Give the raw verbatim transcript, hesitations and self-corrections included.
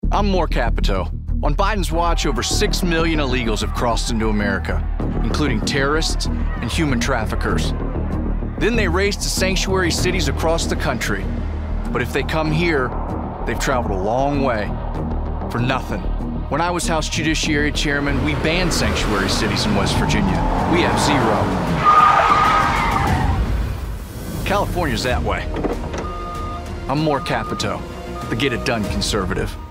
I'm more Capito. On Biden's watch, over six million illegals have crossed into America, including terrorists and human traffickers. Then they race to sanctuary cities across the country. But if they come here, they've traveled a long way for nothing. When I was House Judiciary Chairman, we banned sanctuary cities in West Virginia. We have zero. California's that way. I'm more Capito, the get-it-done conservative.